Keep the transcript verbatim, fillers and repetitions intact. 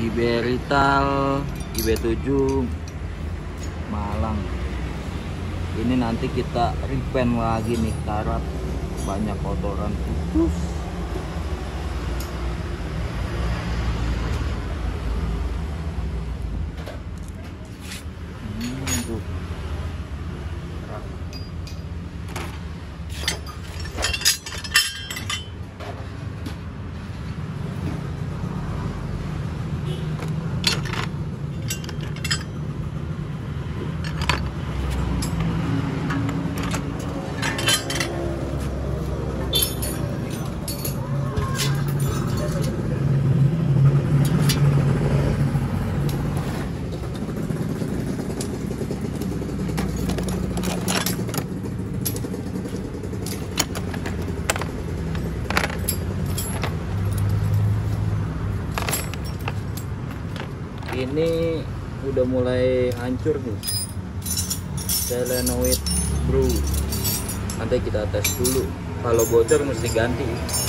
Iberital I B tujuh Malang. Ini nanti kita repaint lagi nih, karat banyak kotoran putus. Hmm, tuh. Ini udah mulai hancur nih solenoid bro, nanti kita tes dulu, kalau bocor mesti ganti.